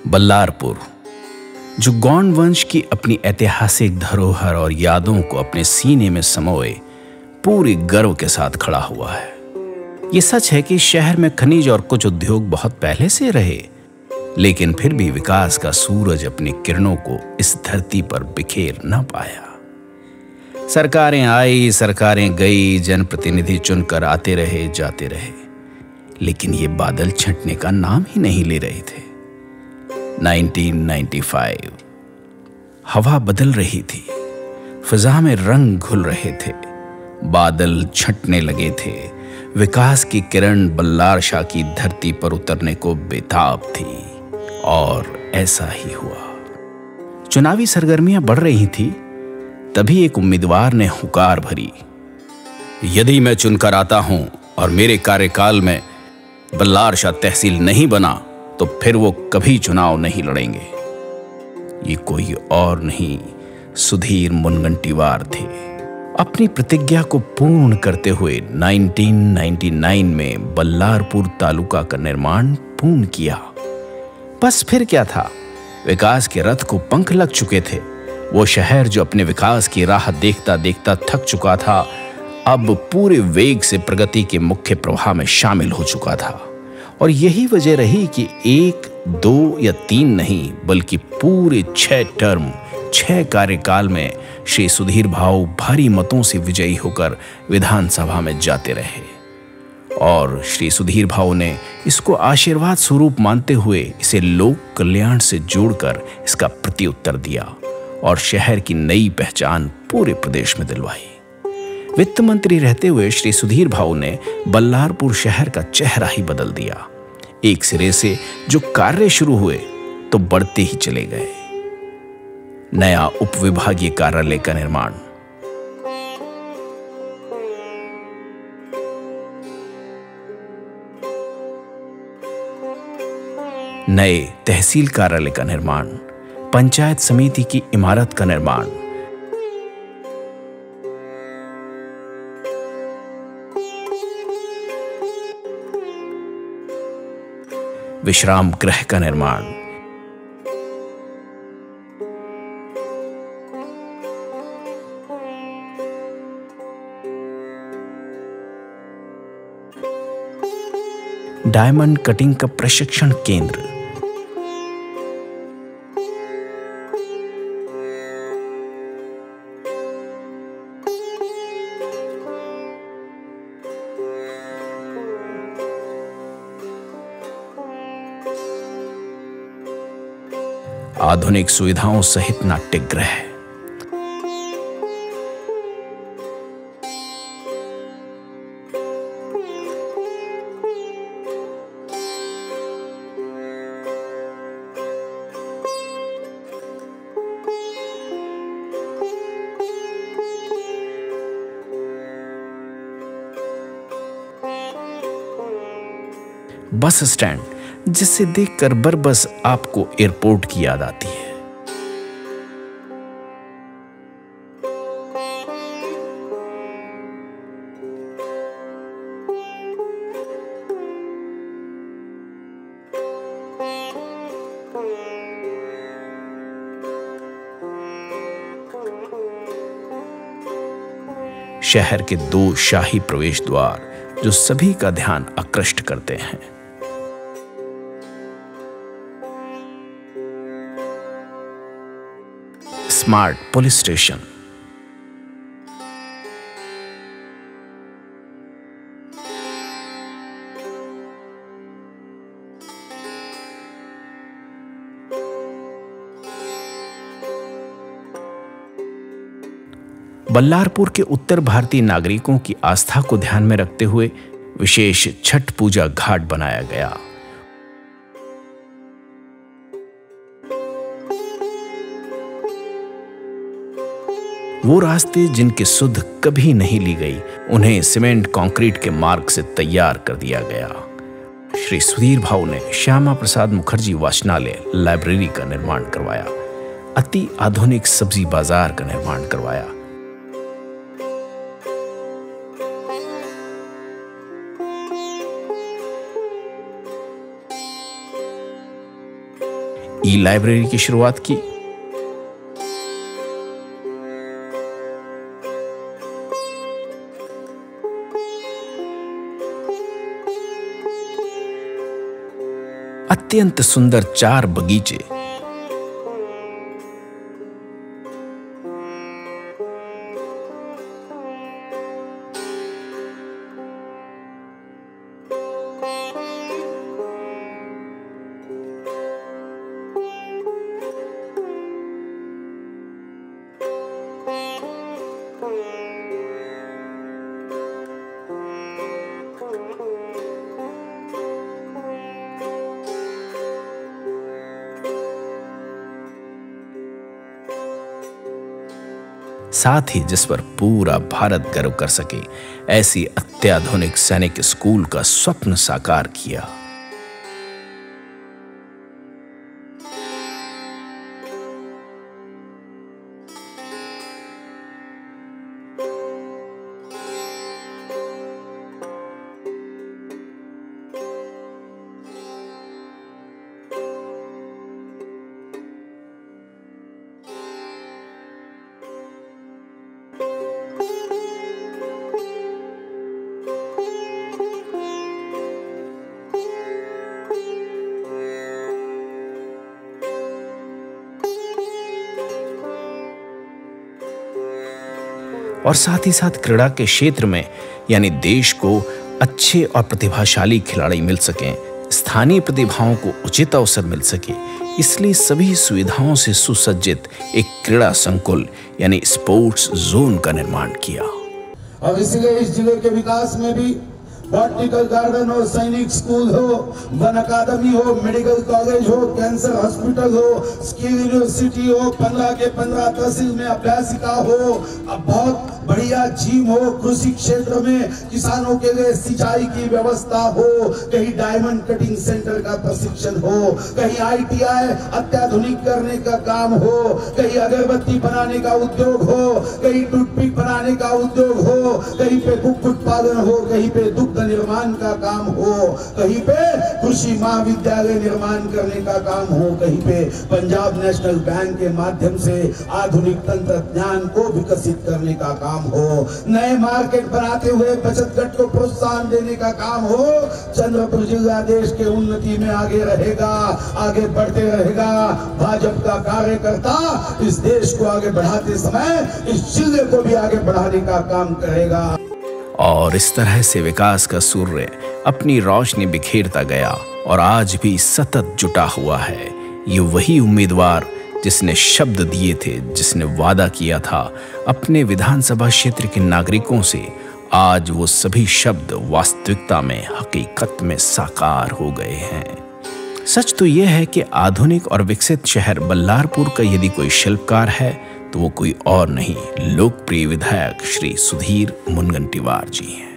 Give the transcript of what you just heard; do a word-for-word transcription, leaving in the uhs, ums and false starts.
बल्लारपुर, जो गोंड वंश की अपनी ऐतिहासिक धरोहर और यादों को अपने सीने में समोए पूरे गर्व के साथ खड़ा हुआ है। ये सच है कि शहर में खनिज और कुछ उद्योग बहुत पहले से रहे, लेकिन फिर भी विकास का सूरज अपनी किरणों को इस धरती पर बिखेर न पाया। सरकारें आई, सरकारें गई, जनप्रतिनिधि चुनकर आते रहे, जाते रहे, लेकिन ये बादल छंटने का नाम ही नहीं ले रहे थे। उन्नीस सौ पचानवे, हवा बदल रही थी, फिजा में रंग घुल रहे थे, बादल छंटने लगे थे, विकास की किरण बल्लार शाह की धरती पर उतरने को बेताब थी, और ऐसा ही हुआ। चुनावी सरगर्मियां बढ़ रही थी, तभी एक उम्मीदवार ने हुकार भरी, यदि मैं चुनकर आता हूं और मेरे कार्यकाल में बल्लार शाह तहसील नहीं बना तो फिर वो कभी चुनाव नहीं लड़ेंगे। ये कोई और नहीं, सुधीर मुनगंटीवार थे। अपनी प्रतिज्ञा को पूर्ण करते हुए उन्नीस सौ निन्यानवे में बल्लारपुर तालुका का निर्माण पूर्ण किया। बस फिर क्या था, विकास के रथ को पंख लग चुके थे। वो शहर जो अपने विकास की राह देखता देखता थक चुका था, अब पूरे वेग से प्रगति के मुख्य प्रवाह में शामिल हो चुका था। और यही वजह रही कि एक, दो या तीन नहीं, बल्कि पूरे छह टर्म, छह कार्यकाल में श्री सुधीर भाऊ भारी मतों से विजयी होकर विधानसभा में जाते रहे। और श्री सुधीर भाऊ ने इसको आशीर्वाद स्वरूप मानते हुए इसे लोक कल्याण से जोड़कर इसका प्रत्युत्तर दिया और शहर की नई पहचान पूरे प्रदेश में दिलवाई। वित्त मंत्री रहते हुए श्री सुधीर भाऊ ने बल्लारपुर शहर का चेहरा ही बदल दिया। एक सिरे से जो कार्य शुरू हुए तो बढ़ते ही चले गए। नया उपविभागीय कार्यालय का निर्माण, नए तहसील कार्यालय का निर्माण, पंचायत समिति की इमारत का निर्माण, विश्राम गृह का निर्माण, डायमंड कटिंग का प्रशिक्षण केंद्र, आधुनिक सुविधाओं सहित नाट्यगृह, बस स्टैंड, जिसे देखकर बरबस आपको एयरपोर्ट की याद आती है। शहर के दो शाही प्रवेश द्वार जो सभी का ध्यान आकृष्ट करते हैं। स्मार्ट पुलिस स्टेशन, बल्लारपुर के उत्तर भारतीय नागरिकों की आस्था को ध्यान में रखते हुए विशेष छठ पूजा घाट बनाया गया। वो रास्ते जिनकी सुध कभी नहीं ली गई, उन्हें सीमेंट कंक्रीट के मार्ग से तैयार कर दिया गया। श्री सुधीर भाऊ ने श्यामा प्रसाद मुखर्जी वाचनालय लाइब्रेरी का निर्माण करवाया, अति आधुनिक सब्जी बाजार का निर्माण करवाया। ई लाइब्रेरी की शुरुआत की। अत्यंत सुंदर चार बगीचे, साथ ही जिस पर पूरा भारत गर्व कर सके, ऐसी अत्याधुनिक सैनिक स्कूल का स्वप्न साकार किया। और साथ ही साथ क्रीड़ा के क्षेत्र में यानी देश को अच्छे और प्रतिभाशाली खिलाड़ी मिल सकें, स्थानीय प्रतिभाओं को उचित अवसर मिल सके, इसलिए सभी सुविधाओं से सुसज्जित एक क्रीड़ा संकुल यानी स्पोर्ट्स जोन का निर्माण किया। और इसलिए इस जिले के विकास में भी बॉटनिकल गार्डन हो, सैनिक स्कूल हो, वन अकादमी हो, मेडिकल कॉलेज हो, कैंसर हॉस्पिटल हो, स्किल यूनिवर्सिटी हो, पंद्रह के पंद्रह तहसील में अभ्यासिका हो, अब बहुत बढ़िया जिम हो, कृषि क्षेत्र में किसानों के लिए सिंचाई की व्यवस्था हो, कहीं डायमंड कटिंग सेंटर का प्रशिक्षण हो, कहीं आई टी आई अत्याधुनिक करने का काम हो, कहीं अगरबत्ती बनाने का उद्योग हो, कहीं टूथपिक बनाने का उद्योग हो, कहीं पे कुक्कुट उत्पादन हो, कहीं पे दुग्ध निर्माण का काम हो, कहीं पे कृषि महाविद्यालय निर्माण करने का काम हो, कहीं पे पंजाब नेशनल बैंक के माध्यम से आधुनिक तंत्रज्ञान को विकसित करने का काम हो, नए मार्केट बनाते हुए बचत गट को प्रोत्साहन देने का काम हो। चंद्रपुर जिला देश के उन्नति में आगे रहेगा, आगे बढ़ते रहेगा। भाजपा का कार्यकर्ता इस देश को आगे बढ़ाते समय इस जिले को भी आगे बढ़ाने का काम करेगा। और इस तरह से विकास का सूर्य अपनी रोशनी बिखेरता गया और आज भी सतत जुटा हुआ है। ये वही उम्मीदवार जिसने शब्द दिए थे, जिसने वादा किया था अपने विधानसभा क्षेत्र के नागरिकों से, आज वो सभी शब्द वास्तविकता में, हकीकत में साकार हो गए हैं। सच तो यह है कि आधुनिक और विकसित शहर बल्लारपुर का यदि कोई शिल्पकार है तो वो कोई और नहीं, लोकप्रिय विधायक श्री सुधीर मुनगंटीवार जी हैं।